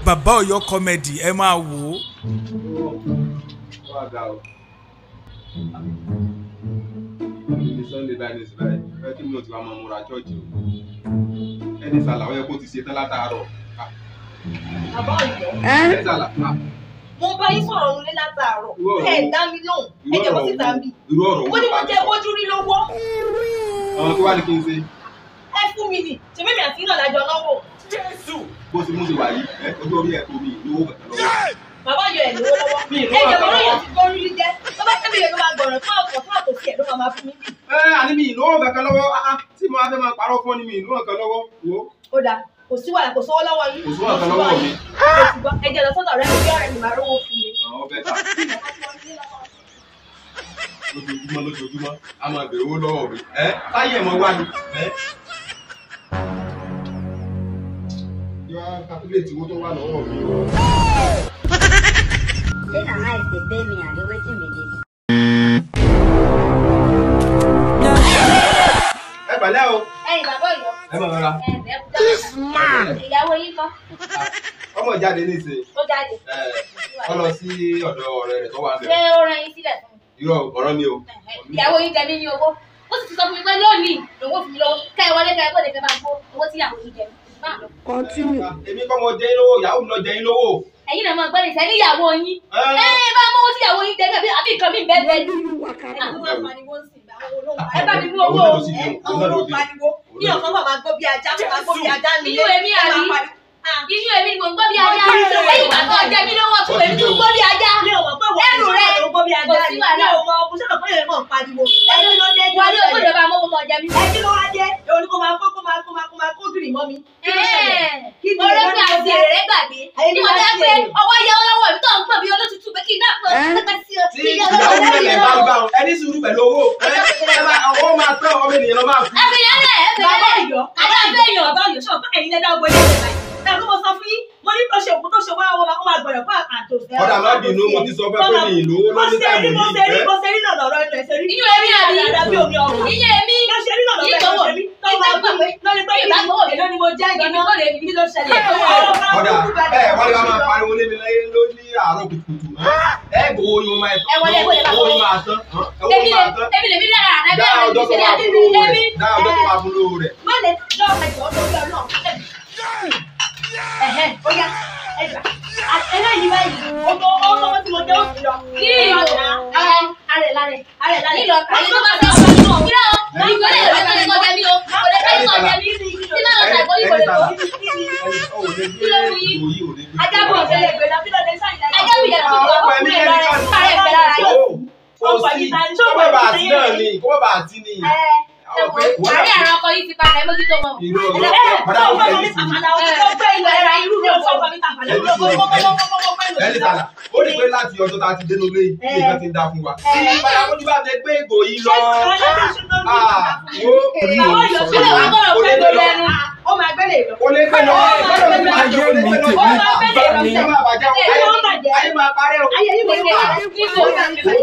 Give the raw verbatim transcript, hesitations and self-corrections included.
Bàbá Ọ̀yọ́ comedy ẹ máa wò ó. Sunday báyìí ní ìsìláì ẹ kí mi ò ti wá máa múra chọ́ọ̀chì o ẹni sàlà ó yẹ kó ti ṣe tán látàárọ̀. Bàbá Ọ̀yọ́. ẹni sàlà. Mo bá yín sọ̀rọ̀ nílé látàárọ̀ ẹ̀ dá mi lóhùn ẹ jẹ́ kó sì tà mí. irú ọ̀rọ̀ mo ní mo jẹ́ bójú rí lọ́wọ́. àwọn tó wá ní kí n ṣe. ẹ fún mi nì ṣe mímì àti iná lájọ lọ́wọ́. Jésù. bó ti mú ṣe wà yìí ẹ ojú orí ẹ tó mi lówó kankan lọ́wọ́. Bàbá Ọ̀yọ́ ẹ̀ lówó lọ́wọ́. ẹ jẹ́ bọ́lá yẹn ti gbórí rí jẹ́ tó bá tẹ́lẹ̀ yẹn ló máa gbọ̀rọ̀ fún ọ̀pọ̀ fún àtòsí ẹ̀ ló máa fún mi. ẹ àní mi lówó kankan lọ́wọ́ tí mo fẹ́ máa parọ́ fún ni mi lówó kankan lọ́wọ́ wò. ó dáa kò sí wàhálà kò sówó lọ́wọ́ yín. kò sówó kankan lọ́wọ́ mi. ẹ jẹ́ lọ sọ́dọ̀ ọ̀rẹ́ mi kí ọ̀rẹ́ mi máa rówó fún mi. àwọn bẹ́ẹ̀ ta lójoojúmọ́ lójoojúmọ́ a máa bèrè owó lọ́wọ́ mi ẹ táyé mọ wá ni ẹ. yọ kàkúlẹ̀tì owó tó wà lọ́wọ́ mi. ṣé nàá ìpè bẹ́ẹ̀ mi àríwé tí mi dé. ẹ pẹ̀lẹ́ o. ẹ̀yin Bàbá Ọ̀yọ́. ẹ máa rọra. ìyàwó yín kọ́. ọmọ jáde nísìnyí. ó jáde. ó lọ sí ọ̀dọ̀ ọ̀rẹ́ rẹ̀ tó wà bẹ̀rẹ̀. ṣé ó rán yín sílẹ̀ fún mi? irọ́ ọ̀rọ̀ mi o. ìyàwó yín jẹ mí ní owó ó sì ti sọ fún mi pé lónìí lòun ò fi mi lọ́wọ́ ká ẹ wọlé ká ẹ gbọ́dọ̀ fẹ́ máa kó owó tí ìyàwó yín jẹ mí. èmi kọ́ mo jẹ yín lówó ìyàwó mi lọ jẹ yín lówó. ẹ̀yin náà máa gbọ́dọ̀ ìṣẹ́ níyàwó yín. ẹ ẹ bá mọ́wọ́ tí ìyàwó yín jẹ mí àbí nǹkan mi bẹ́ẹ̀ bẹ́ẹ̀. ẹ bá mi mú owó ọmọ pariwo ní ọ̀kan bàbá gbọ́ bí ajá bàbá gbọ́ bí ajá nílé. inú èmi àbí inú èmi ni mo ń gbọ́ bí ajá lẹ́yìn ìgbà tó jẹ mí lówó tún èmi tún gbọ́ bí ajá. ẹrù rẹ kò sí wàhálà. wọlé owó ìjọba mọ́wọ́ mọ́ jẹ mí. Kí ló wá dé? Èwo ni kò máa kó kó máa kó máa kó máa kó gírì mọ́ mi? Kí ló ṣẹlẹ̀? Kí ni olóògbé àti èrè gbàgbé ní mo dá pé ọwọ́ yẹ ọlọ́wọ́ mi tó ń pọ̀ bí olótùtù pé kí n dápọ̀ pẹ́pẹ́ sí ọ. tí ìyàwó mi lè bá gbà ọ ẹni sùúrù pẹ̀lú owó owó máa tán ọmọ ènìyàn lọ máa fi. ẹ̀fìyàn lẹ̀ ẹ̀fìyàn lẹ̀ Ọ̀yọ́. àdá fẹ́yàn. Bàbá Ọ̀yọ́ ṣọ̀ fún ẹ̀yin lẹ́dá ọgbọ́n ilé ìjọba yìí. Tàbí mo sọ fún yín, mo ní tó ṣe òkú tó ṣe wá owó máa kó máa gbọ̀dọ̀ fún àtòsẹ́. ọ̀dà má bínú mo ti sọ fẹ́ pé mi ìlówó lọ́ní táìmù Mo ṣe rí yìí. mo ṣe rí lọ́nà ọ̀rọ̀ ẹ̀jẹ̀ ṣe rí. inú èmi àbí Àdàbí omi ọ̀rọ̀. iye èmi Mo ṣe rí lọ́nà ọ̀rọ̀ ẹ̀jẹ̀ ṣe rí. ìgbà gbàgbé Lórí pé ìgbàgbọ́ mi èló ni mo jẹ́ ìgbà ìgbà gbọ́ lè kí ló ṣẹlẹ̀. ọ̀dà ẹ wọ́n lè ká máa pariwo lé mi lẹ́yìn ló ní àárọ̀ kùtùkùtù ẹ gbowó yín máa Ẹ wọlé, ẹ wọlé, bàbá. owó yín máa tán owó èmi máa tán lè èmi lè mi dára àdá dá bẹ́ẹ̀ ọjọ́ ni tó ìṣẹ̀lẹ̀ máa àti fún lówó èmi. rẹ̀ dá ọjọ́ tó máa fún lówó rẹ̀. Má lè lọ ẹ̀jọ̀ lórí Ọlọ́run. Ẹ̀hẹ́ ó yá ẹ̀gbà. Eléyìí báyìí, ọjọ́ ọlọ́wọ́ tí mo jẹ́ òsì lọ. kí ìlò ẹ arẹ lárẹ Ààrẹ lálẹ́. nílò àyè tó bá fẹ́ ọ̀sán nínú kí ló ìgbọ́lẹ̀ rẹ̀ tó lè kọjá mi o kò lè fẹ́ kọjá mi tí máa lọ sàgbọ́ ìbò lè tó. kí ló ń yí? Ajábọ̀ ìṣẹ̀lẹ̀ ìgbẹ́lá kí ló dé sáyìn láyé. ẹjọ́ mi yẹ kí wọ́n kọ́ fún ẹ̀rọ rẹ̀ kárẹ̀ ìfẹ́ lára yìí. kò sí kó má bàa tí náà ni kó má bàa tí ni. àárẹ̀ àrùn ọkọ yìí ti padà ẹ mójútó mọ́. ìlú ọ̀rọ̀ padà wọ́n fẹ́ yìí sí i. ẹni sàlà ó ní pé láti ọjọ́ tá a ti dé lórí ilé ìkan ti ń dá fún wa. padà wọ́n ti bá mi gbé ìgò yìí lọ. wo orí Bàbá Ọ̀yọ́ sílẹ̀ wá gbọ́dọ̀ pé tó lẹ́nu. Ó máa gbẹ́lẹ̀ lọ. o lè gbé lọ. ayé mi tèmi bá mi. ayé máa bàjẹ́ ayé máa parẹ́ o. Ayé yìí mo ní wà. Níbo